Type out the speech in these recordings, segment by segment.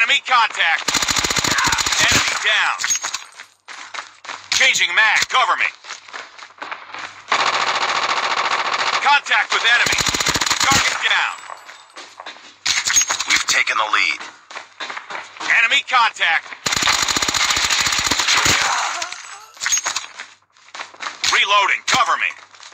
Enemy contact. Enemy down. Changing mag. Cover me. Contact with enemy. Target down. We've taken the lead. Enemy contact. Reloading. Cover me.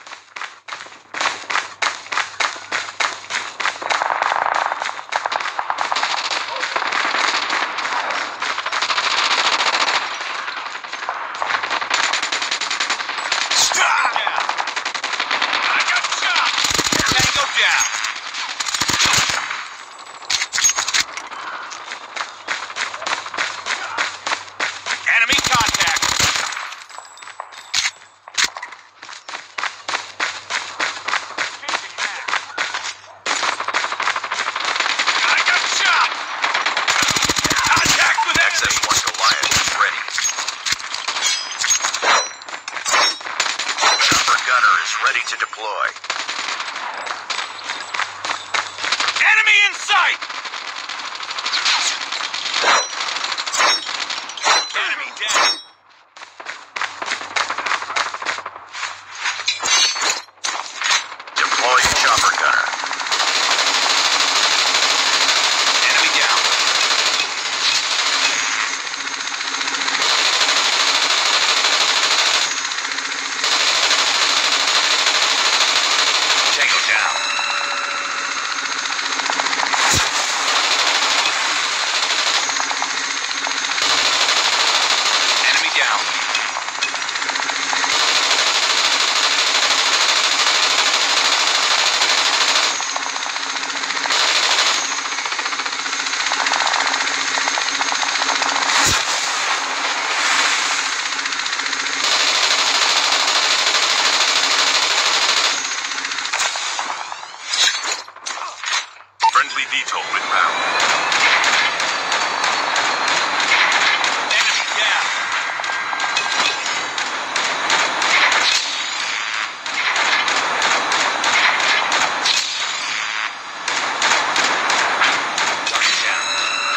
Enemy contact. I got shot. Contact with XS-1 Goliath is ready. Chopper gunner is ready to deploy. enemy in sight. Enemy down. Deploy chopper gunner. Enemy down. Tango down. Enemy down. Friendly VTOL inbound. Enemy down. Target down.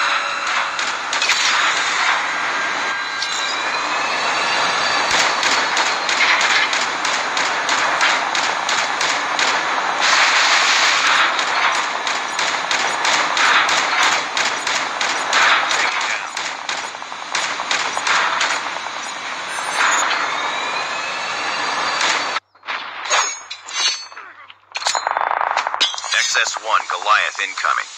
Take it down. XS-1 Goliath incoming.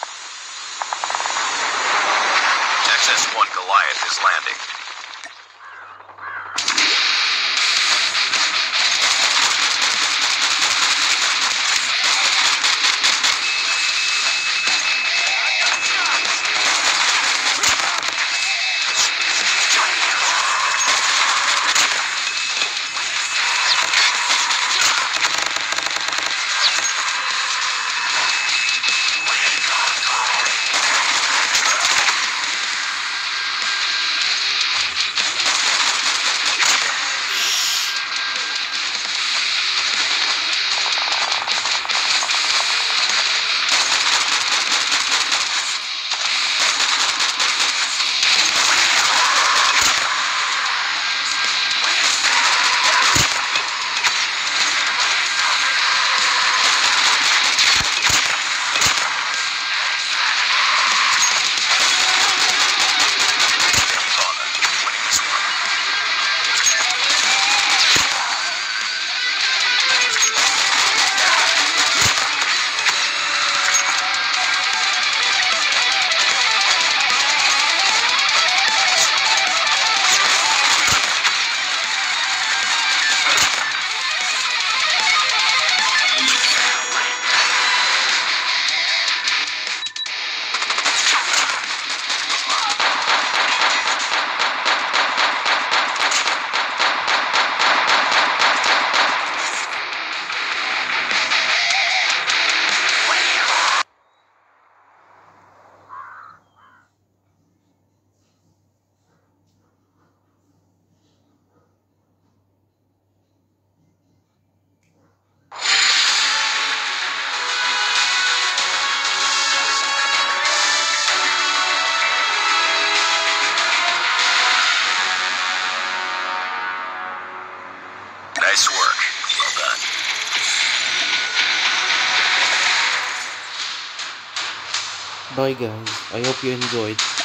XS-1 Goliath is landing. Bye guys. I hope you enjoyed.